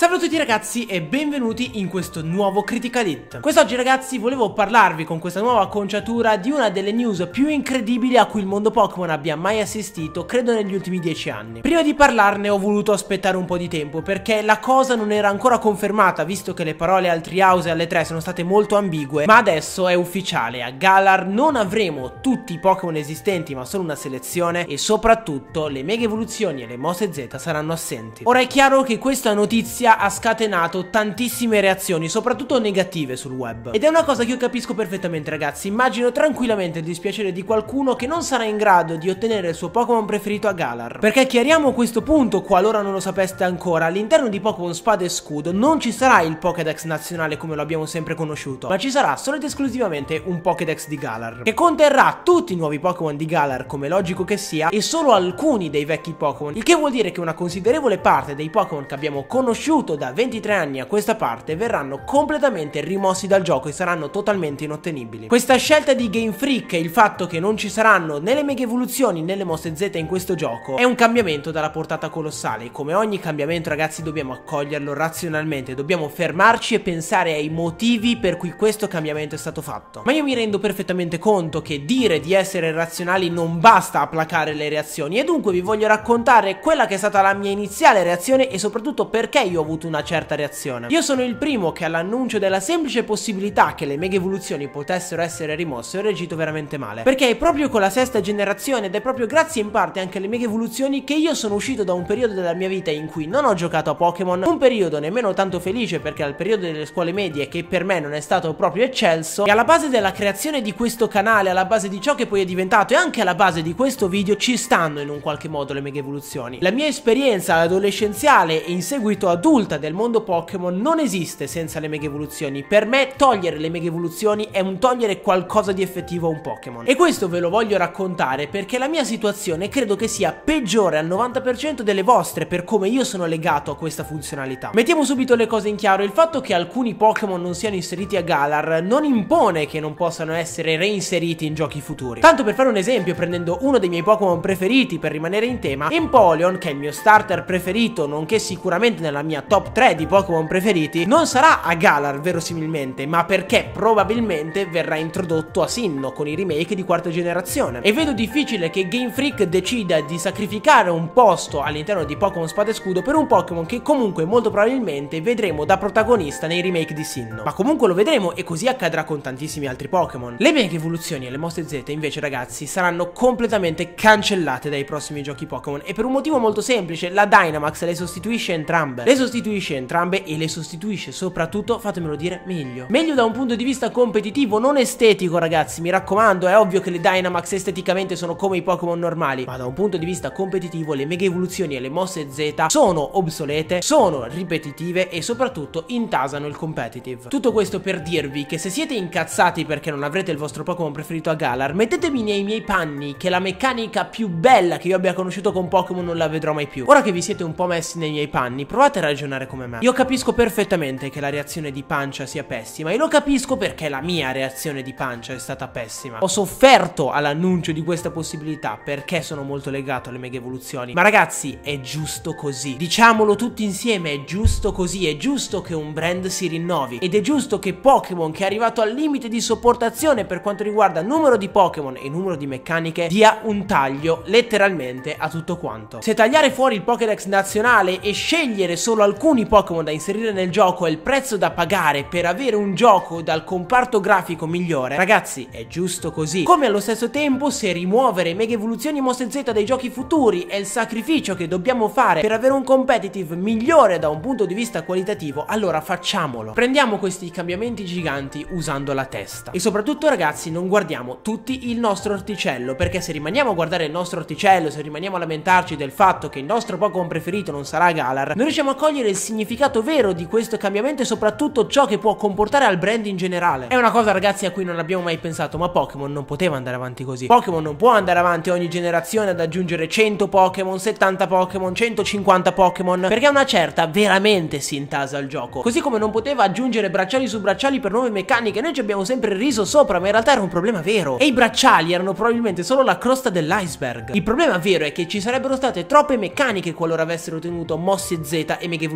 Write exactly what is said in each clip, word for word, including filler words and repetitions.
Salve a tutti ragazzi e benvenuti in questo nuovo Critical Hit. Quest'oggi ragazzi volevo parlarvi con questa nuova acconciatura di una delle news più incredibili a cui il mondo Pokémon abbia mai assistito, credo negli ultimi dieci anni. Prima di parlarne ho voluto aspettare un po' di tempo perché la cosa non era ancora confermata, visto che le parole al Treehouse e alle tre sono state molto ambigue, ma adesso è ufficiale: a Galar non avremo tutti i Pokémon esistenti ma solo una selezione, e soprattutto le Mega Evoluzioni e le Mosse Z saranno assenti. Ora è chiaro che questa notizia ha scatenato tantissime reazioni, soprattutto negative sul web, ed è una cosa che io capisco perfettamente ragazzi. Immagino tranquillamente il dispiacere di qualcuno che non sarà in grado di ottenere il suo Pokémon preferito a Galar, perché chiariamo questo punto qualora non lo sapeste ancora: all'interno di Pokémon Spada e Scudo non ci sarà il Pokédex nazionale come lo abbiamo sempre conosciuto, ma ci sarà solo ed esclusivamente un Pokédex di Galar, che conterrà tutti i nuovi Pokémon di Galar, come logico che sia, e solo alcuni dei vecchi Pokémon, il che vuol dire che una considerevole parte dei Pokémon che abbiamo conosciuto da ventitré anni a questa parte verranno completamente rimossi dal gioco e saranno totalmente inottenibili. Questa scelta di Game Freak e il fatto che non ci saranno né le Mega Evoluzioni né le Mosse Z in questo gioco è un cambiamento dalla portata colossale. Come ogni cambiamento ragazzi dobbiamo accoglierlo razionalmente, dobbiamo fermarci e pensare ai motivi per cui questo cambiamento è stato fatto. Ma io mi rendo perfettamente conto che dire di essere razionali non basta a placare le reazioni, e dunque vi voglio raccontare quella che è stata la mia iniziale reazione e soprattutto perché io ho avuto una certa reazione. Io sono il primo che all'annuncio della semplice possibilità che le Mega Evoluzioni potessero essere rimosse ho reagito veramente male, perché è proprio con la sesta generazione ed è proprio grazie in parte anche alle Mega Evoluzioni che io sono uscito da un periodo della mia vita in cui non ho giocato a Pokémon, un periodo nemmeno tanto felice perché al periodo delle scuole medie, che per me non è stato proprio eccelso, e alla base della creazione di questo canale, alla base di ciò che poi è diventato e anche alla base di questo video ci stanno in un qualche modo le Mega Evoluzioni. La mia esperienza adolescenziale e in seguito adulta del mondo Pokémon non esiste senza le Mega Evoluzioni. Per me togliere le Mega Evoluzioni è un togliere qualcosa di effettivo a un Pokémon, e questo ve lo voglio raccontare perché la mia situazione credo che sia peggiore al novanta per cento delle vostre per come io sono legato a questa funzionalità. Mettiamo subito le cose in chiaro: il fatto che alcuni Pokémon non siano inseriti a Galar non impone che non possano essere reinseriti in giochi futuri. Tanto per fare un esempio, prendendo uno dei miei Pokémon preferiti per rimanere in tema, Empoleon, che è il mio starter preferito nonché sicuramente nella mia top tre di Pokémon preferiti, non sarà a Galar verosimilmente, ma perché probabilmente verrà introdotto a Sinnoh con i remake di quarta generazione, e vedo difficile che Game Freak decida di sacrificare un posto all'interno di Pokémon Spada e Scudo per un Pokémon che comunque molto probabilmente vedremo da protagonista nei remake di Sinnoh. Ma comunque lo vedremo, e così accadrà con tantissimi altri Pokémon. Le Mega Evoluzioni e le Mosse Z invece ragazzi saranno completamente cancellate dai prossimi giochi Pokémon, e per un motivo molto semplice: la Dynamax le sostituisce entrambe. Le sostituisce entrambe e le sostituisce soprattutto, fatemelo dire, meglio. Meglio da un punto di vista competitivo, non estetico ragazzi, mi raccomando. È ovvio che le Dynamax esteticamente sono come i Pokémon normali, ma da un punto di vista competitivo le Mega Evoluzioni e le Mosse Z sono obsolete, sono ripetitive e soprattutto intasano il competitive. Tutto questo per dirvi che se siete incazzati perché non avrete il vostro Pokémon preferito a Galar, mettetemi nei miei panni, che la meccanica più bella che io abbia conosciuto con Pokémon non la vedrò mai più. Ora che vi siete un po' messi nei miei panni, provate a ragionare come me. Io capisco perfettamente che la reazione di Pancia sia pessima, e lo capisco perché la mia reazione di Pancia è stata pessima. Ho sofferto all'annuncio di questa possibilità perché sono molto legato alle Mega Evoluzioni, ma ragazzi è giusto così, diciamolo tutti insieme, è giusto così. È giusto che un brand si rinnovi, ed è giusto che Pokémon, che è arrivato al limite di sopportazione per quanto riguarda numero di Pokémon e numero di meccaniche, dia un taglio letteralmente a tutto quanto. Se tagliare fuori il Pokédex nazionale e scegliere solo alcuni Pokémon da inserire nel gioco è il prezzo da pagare per avere un gioco dal comparto grafico migliore, ragazzi è giusto così. Come allo stesso tempo, se rimuovere Mega Evoluzioni e Mosse Z dai giochi futuri è il sacrificio che dobbiamo fare per avere un competitive migliore da un punto di vista qualitativo, allora facciamolo. Prendiamo questi cambiamenti giganti usando la testa, e soprattutto ragazzi non guardiamo tutti il nostro orticello, perché se rimaniamo a guardare il nostro orticello, se rimaniamo a lamentarci del fatto che il nostro Pokémon preferito non sarà Galar, non riusciamo a cogliere il significato vero di questo cambiamento e soprattutto ciò che può comportare al brand in generale. È una cosa ragazzi a cui non abbiamo mai pensato, ma Pokémon non poteva andare avanti così. Pokémon non può andare avanti ogni generazione ad aggiungere cento Pokémon, settanta Pokémon, centocinquanta Pokémon, perché a una certa veramente si intasa il gioco. Così come non poteva aggiungere bracciali su bracciali per nuove meccaniche. Noi ci abbiamo sempre riso sopra, ma in realtà era un problema vero, e i bracciali erano probabilmente solo la crosta dell'iceberg. Il problema vero è che ci sarebbero state troppe meccaniche qualora avessero tenuto Mosse Z e Mega Evoluzioni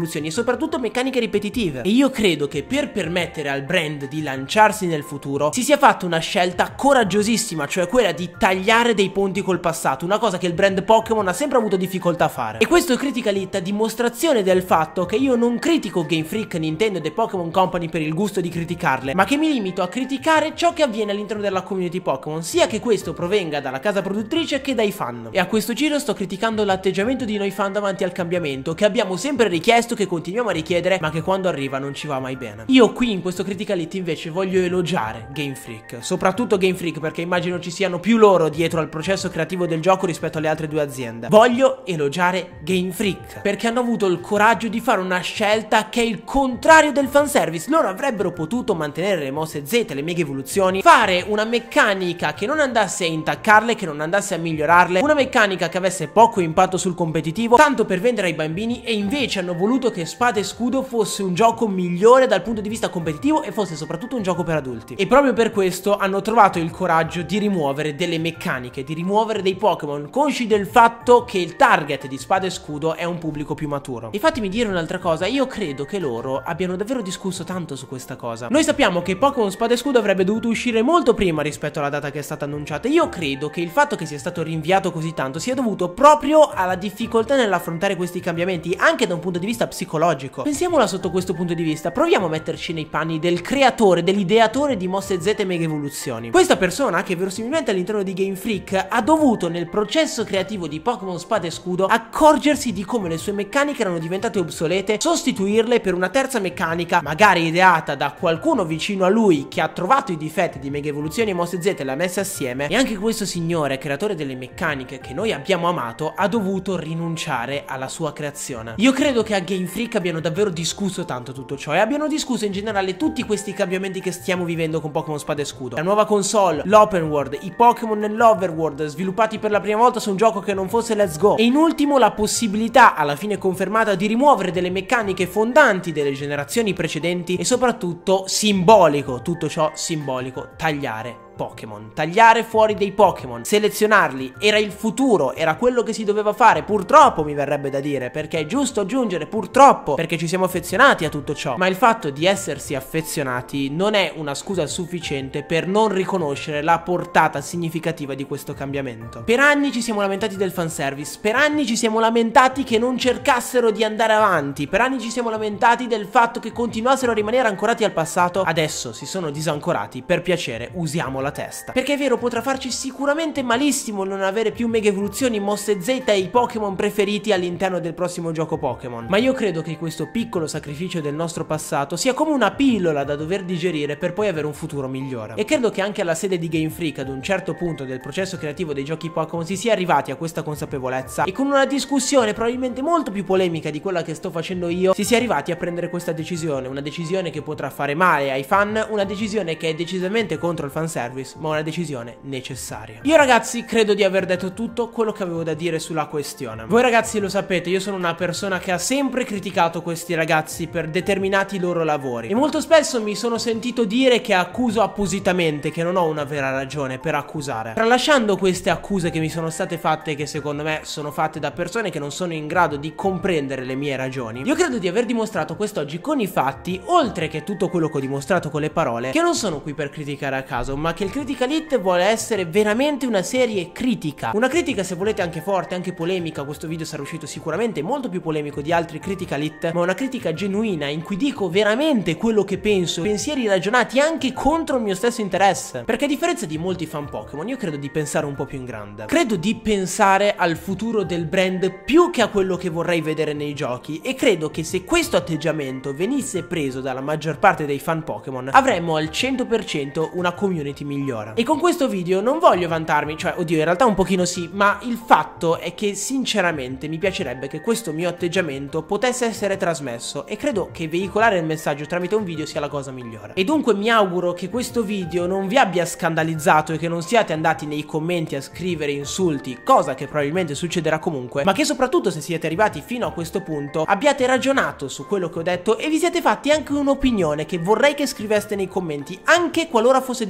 evoluzioni e soprattutto meccaniche ripetitive. E io credo che per permettere al brand di lanciarsi nel futuro si sia fatta una scelta coraggiosissima, cioè quella di tagliare dei ponti col passato, una cosa che il brand Pokémon ha sempre avuto difficoltà a fare. E questo Critical Hit è dimostrazione del fatto che io non critico Game Freak, Nintendo e The Pokémon Company per il gusto di criticarle, ma che mi limito a criticare ciò che avviene all'interno della community Pokémon, sia che questo provenga dalla casa produttrice che dai fan. E a questo giro sto criticando l'atteggiamento di noi fan davanti al cambiamento, che abbiamo sempre richiesto, che continuiamo a richiedere, ma che quando arriva non ci va mai bene. Io qui in questo Critical Hit invece voglio elogiare Game Freak, soprattutto Game Freak, perché immagino ci siano più loro dietro al processo creativo del gioco rispetto alle altre due aziende. Voglio elogiare Game Freak perché hanno avuto il coraggio di fare una scelta che è il contrario del fanservice. Loro avrebbero potuto mantenere le mosse Z, le mega evoluzioni, fare una meccanica che non andasse a intaccarle, che non andasse a migliorarle, una meccanica che avesse poco impatto sul competitivo, tanto per vendere ai bambini, e invece hanno voluto che Spada e Scudo fosse un gioco migliore dal punto di vista competitivo e fosse soprattutto un gioco per adulti. E proprio per questo hanno trovato il coraggio di rimuovere delle meccaniche, di rimuovere dei Pokémon, consci del fatto che il target di Spada e Scudo è un pubblico più maturo. E fatemi dire un'altra cosa, io credo che loro abbiano davvero discusso tanto su questa cosa. Noi sappiamo che Pokémon Spada e Scudo avrebbe dovuto uscire molto prima rispetto alla data che è stata annunciata. Io credo che il fatto che sia stato rinviato così tanto sia dovuto proprio alla difficoltà nell'affrontare questi cambiamenti, anche da un punto di vista psicologico. Pensiamola sotto questo punto di vista, proviamo a metterci nei panni del creatore, dell'ideatore di mosse Z e mega evoluzioni. Questa persona, che verosimilmente all'interno di Game Freak ha dovuto nel processo creativo di Pokémon Spada e Scudo accorgersi di come le sue meccaniche erano diventate obsolete, sostituirle per una terza meccanica, magari ideata da qualcuno vicino a lui che ha trovato i difetti di mega evoluzioni e mosse Z e le ha messe assieme. E anche questo signore, creatore delle meccaniche che noi abbiamo amato, ha dovuto rinunciare alla sua creazione. Io credo che a Game Freak abbiano davvero discusso tanto tutto ciò, e abbiano discusso in generale tutti questi cambiamenti che stiamo vivendo con Pokémon Spada e Scudo. La nuova console, l'open world, i Pokémon nell'overworld sviluppati per la prima volta su un gioco che non fosse Let's Go, e in ultimo la possibilità, alla fine confermata, di rimuovere delle meccaniche fondanti delle generazioni precedenti, e soprattutto simbolico, tutto ciò simbolico, tagliare Pokémon, tagliare fuori dei Pokémon, selezionarli. Era il futuro, era quello che si doveva fare, purtroppo mi verrebbe da dire, perché è giusto aggiungere purtroppo, perché ci siamo affezionati a tutto ciò, ma il fatto di essersi affezionati non è una scusa sufficiente per non riconoscere la portata significativa di questo cambiamento. Per anni ci siamo lamentati del fanservice, per anni ci siamo lamentati che non cercassero di andare avanti, per anni ci siamo lamentati del fatto che continuassero a rimanere ancorati al passato. Adesso si sono disancorati, per piacere usiamo la testa, perché è vero, potrà farci sicuramente malissimo non avere più mega evoluzioni, mosse Z e i Pokémon preferiti all'interno del prossimo gioco Pokémon, ma io credo che questo piccolo sacrificio del nostro passato sia come una pillola da dover digerire per poi avere un futuro migliore. E credo che anche alla sede di Game Freak, ad un certo punto del processo creativo dei giochi Pokémon, si sia arrivati a questa consapevolezza, e con una discussione probabilmente molto più polemica di quella che sto facendo io, si sia arrivati a prendere questa decisione, una decisione che potrà fare male ai fan, una decisione che è decisamente contro il fanservice, ma una decisione necessaria. Io ragazzi credo di aver detto tutto quello che avevo da dire sulla questione. Voi ragazzi lo sapete, io sono una persona che ha sempre criticato questi ragazzi per determinati loro lavori, e molto spesso mi sono sentito dire che accuso appositamente, che non ho una vera ragione per accusare. Tralasciando queste accuse che mi sono state fatte, che secondo me sono fatte da persone che non sono in grado di comprendere le mie ragioni, io credo di aver dimostrato quest'oggi con i fatti, oltre che tutto quello che ho dimostrato con le parole, che non sono qui per criticare a caso, ma che il Critical Hit vuole essere veramente una serie critica. Una critica, se volete, anche forte, anche polemica. Questo video sarà uscito sicuramente molto più polemico di altri Critical Hit, ma una critica genuina in cui dico veramente quello che penso, pensieri ragionati anche contro il mio stesso interesse. Perché a differenza di molti fan Pokémon, io credo di pensare un po' più in grande. Credo di pensare al futuro del brand più che a quello che vorrei vedere nei giochi, e credo che se questo atteggiamento venisse preso dalla maggior parte dei fan Pokémon, avremmo al cento per cento una community migliore. E con questo video non voglio vantarmi, cioè oddio in realtà un pochino sì, ma il fatto è che sinceramente mi piacerebbe che questo mio atteggiamento potesse essere trasmesso, e credo che veicolare il messaggio tramite un video sia la cosa migliore. E dunque mi auguro che questo video non vi abbia scandalizzato e che non siate andati nei commenti a scrivere insulti, cosa che probabilmente succederà comunque, ma che soprattutto, se siete arrivati fino a questo punto, abbiate ragionato su quello che ho detto e vi siete fatti anche un'opinione che vorrei che scriveste nei commenti, anche qualora fosse diversa dalla mia.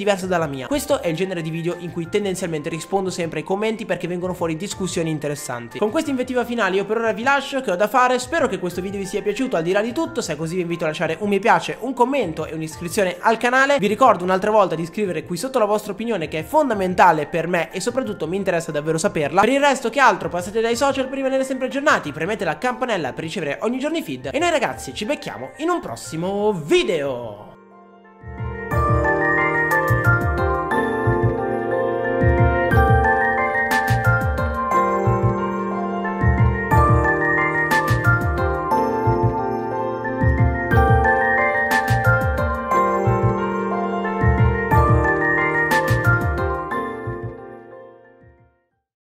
mia. Questo è il genere di video in cui tendenzialmente rispondo sempre ai commenti perché vengono fuori discussioni interessanti. Con questa invettiva finale io per ora vi lascio, che ho da fare. Spero che questo video vi sia piaciuto al di là di tutto. Se è così vi invito a lasciare un mi piace, un commento e un'iscrizione al canale. Vi ricordo un'altra volta di scrivere qui sotto la vostra opinione, che è fondamentale per me e soprattutto mi interessa davvero saperla. Per il resto, che altro, passate dai social per rimanere sempre aggiornati, premete la campanella per ricevere ogni giorno i feed e noi ragazzi ci becchiamo in un prossimo video.